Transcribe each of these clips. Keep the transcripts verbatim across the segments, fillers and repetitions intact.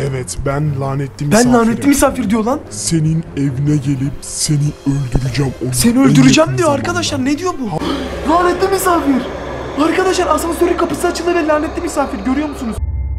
Evet, ben lanetli misafirim. Ben lanetli misafir diyor lan. Senin evine gelip seni öldüreceğim. Onu seni öldüreceğim diyor arkadaşlar. Ne diyor bu? Ha lanetli misafir. Arkadaşlar asansörün kapısı açıldı ve lanetli misafir görüyor musunuz?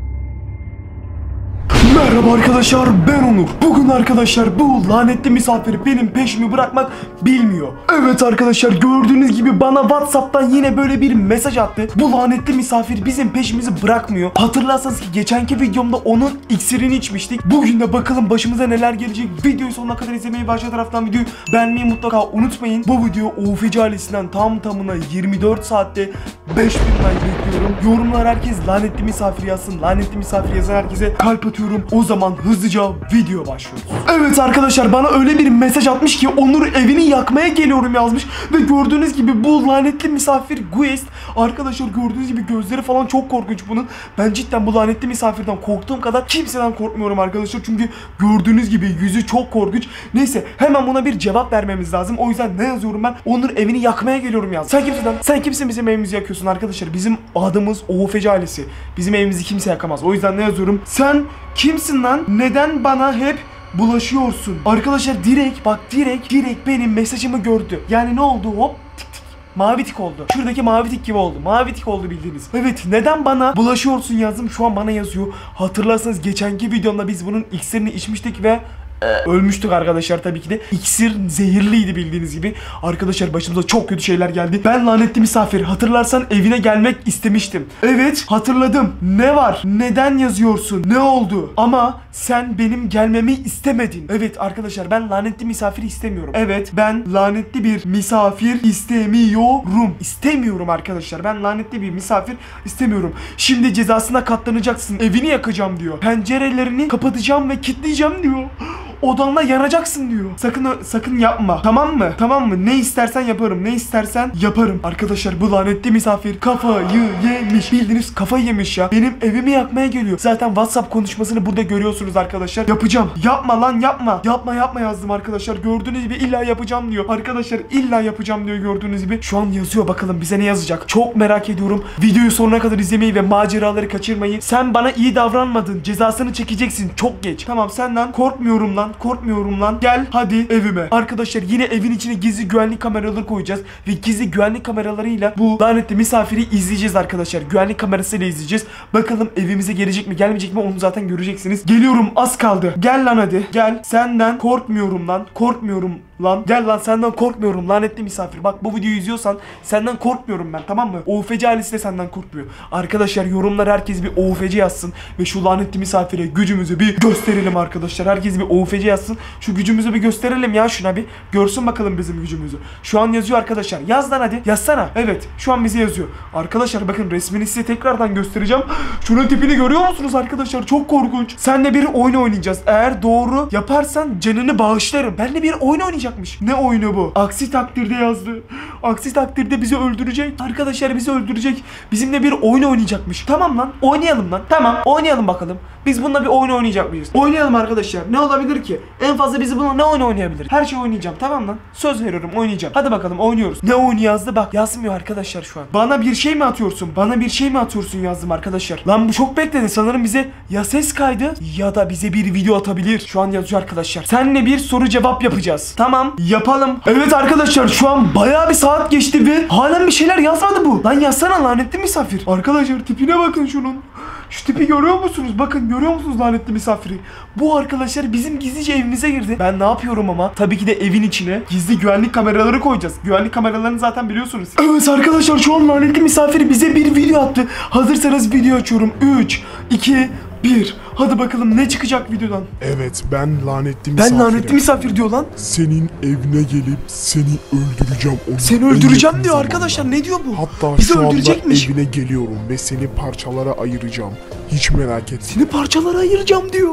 Merhaba arkadaşlar, ben Onur. Bugün arkadaşlar bu lanetli misafir benim peşimi bırakmak bilmiyor. Evet arkadaşlar, gördüğünüz gibi bana WhatsApp'tan yine böyle bir mesaj attı. Bu lanetli misafir bizim peşimizi bırakmıyor. Hatırlarsanız ki geçenki videomda onun iksirini içmiştik. Bugün de bakalım başımıza neler gelecek. Videoyu sonuna kadar izlemeyi, başka taraftan videoyu beğenmeyi mutlaka unutmayın. Bu video O F C ailesinden tam tamına yirmi dört saatte beş bin like bekliyorum. Yorumlar herkes lanetli misafir yazsın. Lanetli misafir yazan herkese kalp atıyorum. O zaman hızlıca video başlıyoruz. Evet arkadaşlar, bana öyle bir mesaj atmış ki Onur evini yakmaya geliyorum yazmış. Ve gördüğünüz gibi bu lanetli misafir Guest. Arkadaşlar gördüğünüz gibi gözleri falan çok korkunç bunun. Ben cidden bu lanetli misafirden korktuğum kadar kimseden korkmuyorum arkadaşlar. Çünkü gördüğünüz gibi yüzü çok korkunç. Neyse, hemen buna bir cevap vermemiz lazım. O yüzden ne yazıyorum ben? Onur evini yakmaya geliyorum yaz. Sen kimsin lan? Sen kimsin bizim evimizi yakıyorsun arkadaşlar? Bizim adımız O F C ailesi. Bizim evimizi kimse yakamaz. O yüzden ne yazıyorum? Sen kimsin lan? Neden bana hep bulaşıyorsun? Arkadaşlar direkt bak direkt direkt benim mesajımı gördü. Yani ne oldu? Hop tik tik. Mavi tik oldu. Şuradaki mavi tik gibi oldu. Mavi tik oldu bildiğiniz. Evet, neden bana bulaşıyorsun yazdım. Şu an bana yazıyor. Hatırlarsanız geçenki videomda biz bunun iksirini içmiştik ve Ee, ölmüştük arkadaşlar tabii ki de. İksir zehirliydi bildiğiniz gibi. Arkadaşlar başımıza çok kötü şeyler geldi. Ben lanetli misafir, hatırlarsan evine gelmek istemiştim. Evet, hatırladım. Ne var? Neden yazıyorsun? Ne oldu? Ama sen benim gelmemi istemedin. Evet arkadaşlar, ben lanetli misafir istemiyorum. Evet, ben lanetli bir misafir istemiyorum. İstemiyorum arkadaşlar. Ben lanetli bir misafir istemiyorum. Şimdi cezasına katlanacaksın. Evini yakacağım diyor. Pencerelerini kapatacağım ve kilitleyeceğim diyor. Odanla yanacaksın diyor. Sakın sakın yapma. Tamam mı? Tamam mı? Ne istersen yaparım. Ne istersen yaparım. Arkadaşlar bu lanetli misafir kafayı yemiş. Bildiğiniz kafayı yemiş ya. Benim evimi yakmaya geliyor. Zaten WhatsApp konuşmasını burada görüyorsunuz arkadaşlar. Yapacağım. Yapma lan yapma. Yapma yapma yazdım arkadaşlar. Gördüğünüz gibi illa yapacağım diyor. Arkadaşlar illa yapacağım diyor gördüğünüz gibi. Şu an yazıyor, bakalım bize ne yazacak. Çok merak ediyorum. Videoyu sonuna kadar izlemeyi ve maceraları kaçırmayı. Sen bana iyi davranmadın. Cezasını çekeceksin. Çok geç. Tamam, senden korkmuyorum lan. Korkmuyorum lan. Gel hadi evime. Arkadaşlar yine evin içine gizli güvenlik kameraları koyacağız. Ve gizli güvenlik kameralarıyla bu lanetli misafiri izleyeceğiz arkadaşlar. Güvenlik kamerasıyla izleyeceğiz. Bakalım evimize gelecek mi gelmeyecek mi, onu zaten göreceksiniz. Geliyorum, az kaldı. Gel lan hadi. Gel. Senden korkmuyorum lan. Korkmuyorum lan. Gel lan, senden korkmuyorum lanetli misafir. Bak bu videoyu izliyorsan senden korkmuyorum ben, tamam mı? O F C ailesi de senden korkmuyor. Arkadaşlar yorumlar herkes bir O F C yazsın. Ve şu lanetli misafire gücümüzü bir gösterelim arkadaşlar. Herkes bir O F C yazsın. Şu gücümüzü bir gösterelim ya, şuna bir. Görsün bakalım bizim gücümüzü. Şu an yazıyor arkadaşlar. Yaz lan hadi. Yazsana. Evet. Şu an bize yazıyor. Arkadaşlar bakın, resmini size tekrardan göstereceğim. Şunun tipini görüyor musunuz arkadaşlar? Çok korkunç. Seninle bir oyun oynayacağız. Eğer doğru yaparsan canını bağışlarım. Benimle bir oyun oynayacakmış. Ne oyunu bu? Aksi takdirde yazdı. Aksi takdirde bizi öldürecek. Arkadaşlar bizi öldürecek. Bizimle bir oyun oynayacakmış. Tamam lan. Oynayalım lan. Tamam. Oynayalım bakalım. Biz bununla bir oyun oynayacak mıyız? Oynayalım arkadaşlar. Ne olabilir ki? En fazla bizi bununla ne oyun oynayabilir? Her şey oynayacağım, tamam lan. Söz veriyorum, oynayacağım. Hadi bakalım, oynuyoruz. Ne oyunu yazdı bak. Yazmıyor arkadaşlar şu an. Bana bir şey mi atıyorsun? Bana bir şey mi atıyorsun yazdım arkadaşlar. Lan bu çok bekledi. Sanırım bize ya ses kaydı ya da bize bir video atabilir. Şu an yazıyor arkadaşlar. Seninle bir soru cevap yapacağız. Tamam, yapalım. Evet arkadaşlar, şu an bayağı bir saat geçti ve halen bir şeyler yazmadı bu. Lan yazsana lanetli misafir. Arkadaşlar tipine bakın şunun. Şu tipi görüyor musunuz? Bakın, görüyor musunuz lanetli misafiri? Bu arkadaşlar bizim gizlice evimize girdi. Ben ne yapıyorum ama? Tabii ki de evin içine gizli güvenlik kameraları koyacağız. Güvenlik kameralarını zaten biliyorsunuz. Evet arkadaşlar, şu an lanetli misafiri bize bir video attı. Hazırsanız video açıyorum. üç, iki, bir. Hadi bakalım ne çıkacak videodan? Evet, ben lanetli misafirim. Ben lanetli misafir diyor lan. Senin evine gelip seni öldüreceğim. Onu seni öldüreceğim diyor arkadaşlar. Ne diyor bu? Hatta bizi şu anda öldürecekmiş. evine geliyorum ve seni parçalara ayıracağım. Hiç merak etme. Seni parçalara ayıracağım diyor.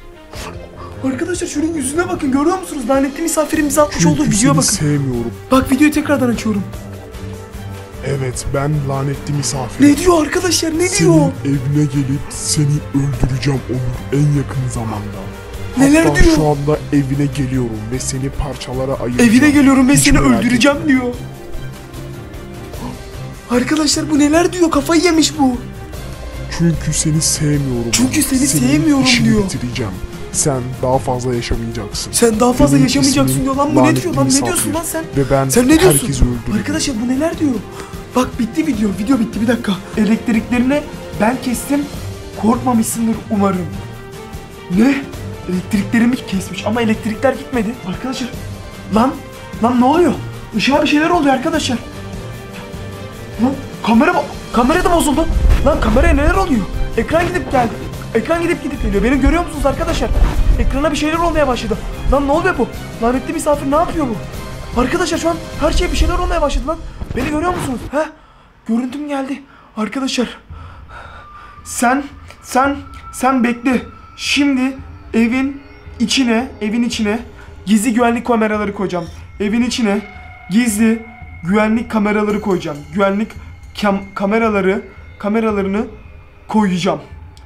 Arkadaşlar şunun yüzüne bakın, görüyor musunuz? Lanetli misafirin bize atmış olduğu videoya bakın. Sevmiyorum. Bak, videoyu tekrardan açıyorum. Evet, ben lanetli misafirim. Ne diyor arkadaşlar, ne Senin diyor? evine gelip seni öldüreceğim Onur, en yakın zamanda. Neler Hatta diyor? şu anda evine geliyorum ve seni parçalara ayıracağım. Evine geliyorum ve Hiç seni merak öldüreceğim etme. diyor. Arkadaşlar bu neler diyor? Kafayı yemiş bu. Çünkü seni sevmiyorum. Çünkü seni Senin sevmiyorum işini diyor. bitireceğim. Sen daha fazla yaşamayacaksın. Sen daha fazla Benim yaşamayacaksın ismim diyor lan. Bu ne lanetli diyor lan? Ne misafir. diyorsun lan sen? Ve ben Sen ne diyorsun? herkesi öldürürüm. Arkadaşlar bu neler diyor? Bak bitti video. Video bitti, bir dakika. Elektriklerini ben kestim. Korkmamışsındır umarım. Ne? Elektriklerimi kesmiş ama elektrikler gitmedi. Arkadaşlar. Lan. Lan ne oluyor? Işığa bir şeyler oluyor arkadaşlar. Lan kamera kamera da bozuldu. Lan kameraya neler oluyor? Ekran gidip geldi. Ekran gidip gidip geliyor. Beni görüyor musunuz arkadaşlar? Ekrana bir şeyler olmaya başladı. Lan ne oluyor bu? Lanetli misafir ne yapıyor bu? Arkadaşlar şu an her şeye bir şeyler olmaya başladı lan. Beni görüyor musunuz? He? Görüntüm geldi. Arkadaşlar. Sen, sen, sen bekle. Şimdi evin içine, evin içine gizli güvenlik kameraları koyacağım. Evin içine gizli güvenlik kameraları koyacağım. Güvenlik kam- kameraları, kameralarını koyacağım.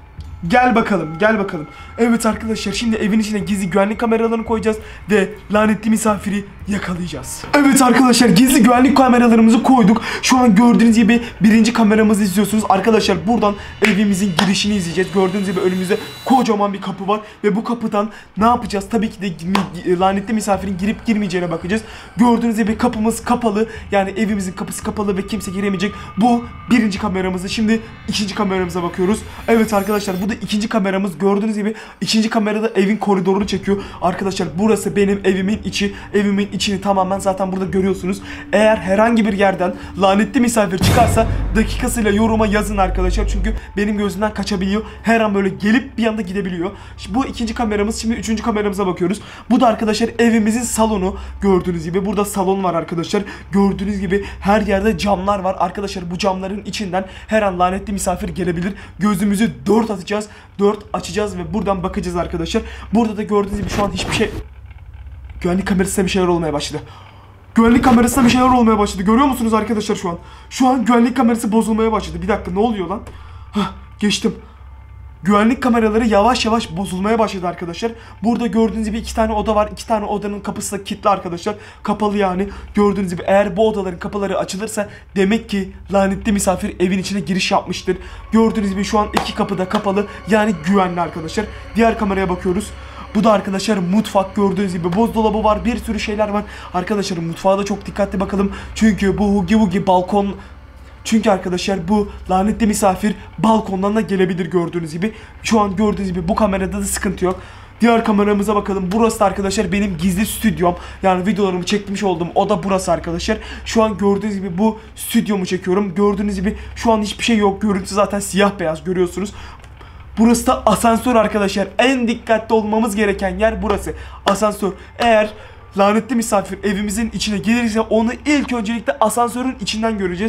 Gel bakalım, gel bakalım. Evet arkadaşlar, şimdi evin içine gizli güvenlik kameralarını koyacağız ve lanetli misafiri yakalayacağız. Evet arkadaşlar, gizli güvenlik kameralarımızı koyduk. Şu an gördüğünüz gibi birinci kameramızı izliyorsunuz. Arkadaşlar buradan evimizin girişini izleyeceğiz. Gördüğünüz gibi önümüzde kocaman bir kapı var ve bu kapıdan ne yapacağız? Tabii ki de lanetli misafirin girip girmeyeceğine bakacağız. Gördüğünüz gibi kapımız kapalı. Yani evimizin kapısı kapalı ve kimse giremeyecek. Bu birinci kameramızı. Şimdi ikinci kameramıza bakıyoruz. Evet arkadaşlar, bu da ikinci kameramız. Gördüğünüz gibi ikinci kamerada evin koridorunu çekiyor. Arkadaşlar burası benim evimin içi. Evimin içini tamamen zaten burada görüyorsunuz. Eğer herhangi bir yerden lanetli misafir çıkarsa dakikasıyla yoruma yazın arkadaşlar. Çünkü benim gözümden kaçabiliyor. Her an böyle gelip bir anda gidebiliyor. Şimdi bu ikinci kameramız. Şimdi üçüncü kameramıza bakıyoruz. Bu da arkadaşlar evimizin salonu. Gördüğünüz gibi burada salon var arkadaşlar. Gördüğünüz gibi her yerde camlar var. Arkadaşlar bu camların içinden her an lanetli misafir gelebilir. Gözümüzü dört atacağız. dört açacağız ve buradan bakacağız arkadaşlar. Burada da gördüğünüz gibi şu an hiçbir şey... Güvenlik kamerasında bir şeyler olmaya başladı. Güvenlik kamerasında bir şeyler olmaya başladı. Görüyor musunuz arkadaşlar şu an? Şu an güvenlik kamerası bozulmaya başladı. Bir dakika, ne oluyor lan? Hah, geçtim. Güvenlik kameraları yavaş yavaş bozulmaya başladı arkadaşlar. Burada gördüğünüz gibi iki tane oda var. İki tane odanın kapısı da kilitli arkadaşlar. Kapalı yani. Gördüğünüz gibi eğer bu odaların kapıları açılırsa demek ki lanetli misafir evin içine giriş yapmıştır. Gördüğünüz gibi şu an iki kapı da kapalı. Yani güvenli arkadaşlar. Diğer kameraya bakıyoruz. Bu da arkadaşlar mutfak. Gördüğünüz gibi buzdolabı var. Bir sürü şeyler var. Arkadaşlar mutfağa da çok dikkatli bakalım. Çünkü bu hugi hugi balkon... Çünkü arkadaşlar bu lanetli misafir balkondan da gelebilir gördüğünüz gibi. Şu an gördüğünüz gibi bu kamerada da sıkıntı yok. Diğer kameramıza bakalım. Burası da arkadaşlar benim gizli stüdyom. Yani videolarımı çekmiş olduğum oda burası arkadaşlar. Şu an gördüğünüz gibi bu stüdyomu çekiyorum. Gördüğünüz gibi şu an hiçbir şey yok. Görüntü zaten siyah beyaz görüyorsunuz. Burası da asansör arkadaşlar. En dikkatli olmamız gereken yer burası. Asansör. Eğer lanetli misafir evimizin içine gelirse onu ilk öncelikle asansörün içinden göreceğiz.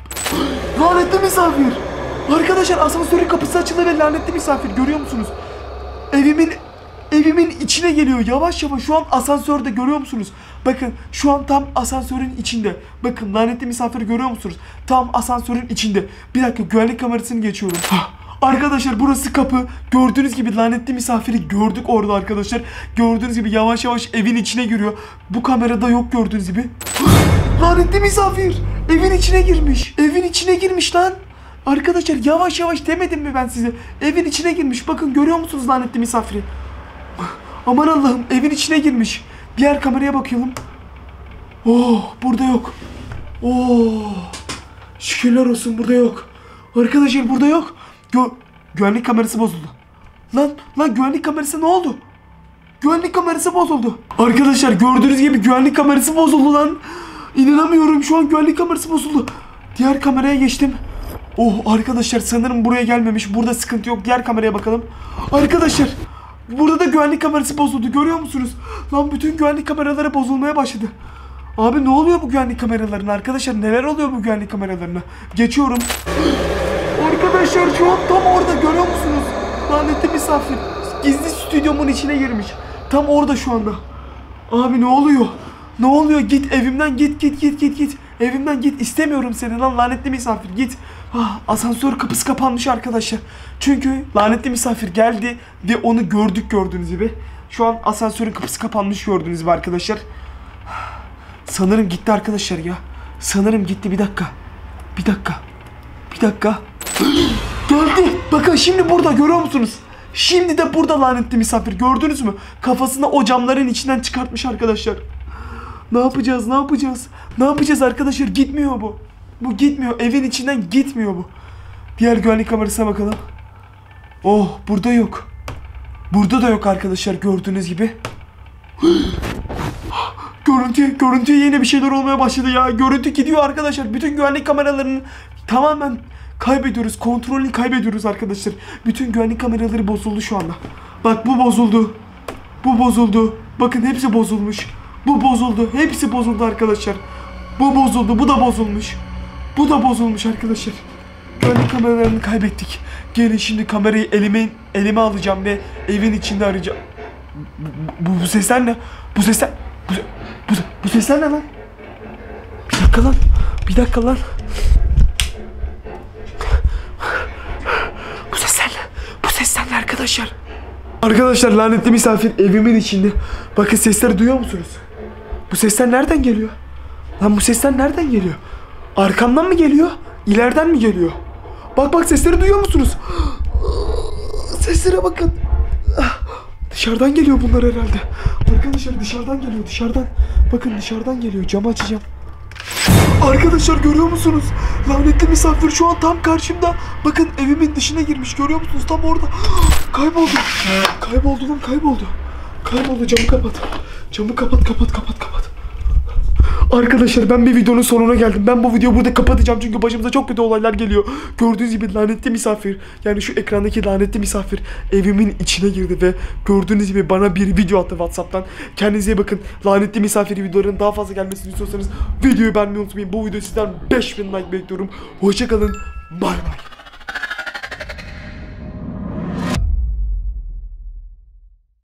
Lanetli misafir. Arkadaşlar asansörün kapısı açıldı ve lanetli misafir görüyor musunuz? Evimin evimin içine geliyor yavaş yavaş. Şu an asansörde görüyor musunuz? Bakın şu an tam asansörün içinde. Bakın lanetli misafiri görüyor musunuz? Tam asansörün içinde. Bir dakika, güvenlik kamerasını geçiyorum. Arkadaşlar burası kapı. Gördüğünüz gibi lanetli misafiri gördük orada arkadaşlar. Gördüğünüz gibi yavaş yavaş evin içine giriyor. Bu kamerada yok gördüğünüz gibi. Lanetli misafir evin içine girmiş. Evin içine girmiş lan. Arkadaşlar yavaş yavaş demedim mi ben size? Evin içine girmiş. Bakın görüyor musunuz lanetli misafiri? Aman Allah'ım, evin içine girmiş. Diğer kameraya bakıyorum. Oh, burada yok. Oh, şükürler olsun, burada yok. Arkadaşlar burada yok. Gö güvenlik kamerası bozuldu. Lan lan güvenlik kamerası ne oldu? Güvenlik kamerası bozuldu. Arkadaşlar gördüğünüz gibi güvenlik kamerası bozuldu lan. İnanamıyorum, şu an güvenlik kamerası bozuldu. Diğer kameraya geçtim. Oh arkadaşlar sanırım buraya gelmemiş. Burada sıkıntı yok. Diğer kameraya bakalım. Arkadaşlar burada da güvenlik kamerası bozuldu. Görüyor musunuz? Lan bütün güvenlik kameraları bozulmaya başladı. Abi ne oluyor bu güvenlik kameralarına? Arkadaşlar neler oluyor bu güvenlik kameralarına? Geçiyorum. Arkadaşlar şu an tam orada görüyor musunuz? Lanetli misafir gizli stüdyomun içine girmiş. Tam orada şu anda. Abi ne oluyor? Ne oluyor? Git evimden, git git git git git. Evimden git, istemiyorum seni lan lanetli misafir, git. Ah, asansör kapısı kapanmış arkadaşlar. Çünkü lanetli misafir geldi ve onu gördük gördüğünüz gibi. Şu an asansörün kapısı kapanmış gördüğünüz gibi arkadaşlar. Sanırım gitti arkadaşlar ya. Sanırım gitti, bir dakika. Bir dakika. Bir dakika. Geldi. Bakın şimdi burada, görüyor musunuz? Şimdi de burada lanetli misafir, gördünüz mü? Kafasını o camların içinden çıkartmış arkadaşlar. Ne yapacağız, ne yapacağız? Ne yapacağız arkadaşlar? Gitmiyor bu. Bu gitmiyor, evin içinden gitmiyor bu. Diğer güvenlik kamerasına bakalım. Oh, burada yok. Burada da yok arkadaşlar, gördüğünüz gibi. Görüntü, görüntüye yine bir şeyler olmaya başladı ya. Görüntü gidiyor arkadaşlar. Bütün güvenlik kameralarını tamamen kaybediyoruz. Kontrolünü kaybediyoruz arkadaşlar. Bütün güvenlik kameraları bozuldu şu anda. Bak, bu bozuldu. Bu bozuldu. Bakın, hepsi bozulmuş. Bu bozuldu. Hepsi bozuldu arkadaşlar. Bu bozuldu. Bu da bozulmuş. Bu da bozulmuş arkadaşlar. Güvenlik kameralarını kaybettik. Gelin şimdi kamerayı elime elime alacağım ve evin içinde arayacağım. Bu, bu, bu sesler ne? Bu sesler... Bu, bu, bu sesler ne lan? Bir dakika lan. Bir dakika lan. Bu sesler ne? Bu sesler ne arkadaşlar? Arkadaşlar, lanetli misafir evimin içinde. Bakın, sesleri duyuyor musunuz? Bu sesler nereden geliyor? Lan bu sesler nereden geliyor? Arkamdan mı geliyor? İleriden mi geliyor? Bak bak, sesleri duyuyor musunuz? Seslere bakın. Dışarıdan geliyor bunlar herhalde. Arkadaşlar, dışarıdan geliyor, dışarıdan. Bakın, dışarıdan geliyor. Camı açacağım. Arkadaşlar, görüyor musunuz? Lanetli misafir şu an tam karşımda. Bakın, evimin dışına girmiş, görüyor musunuz? Tam orada. Kayboldu. Kayboldu lan, kayboldu. Kayboldu, camı kapat. Camı kapat, kapat, kapat, kapat. Arkadaşlar, ben bir videonun sonuna geldim. Ben bu videoyu burada kapatacağım çünkü başımıza çok kötü olaylar geliyor. Gördüğünüz gibi lanetli misafir, yani şu ekrandaki lanetli misafir evimin içine girdi ve gördüğünüz gibi bana bir video attı WhatsApp'tan. Kendinize iyi bakın. Lanetli misafir videoların daha fazla gelmesini istiyorsanız videoyu beğenmeyi unutmayın. Bu video sizden beş bin like bekliyorum. Hoşçakalın. Bay bay.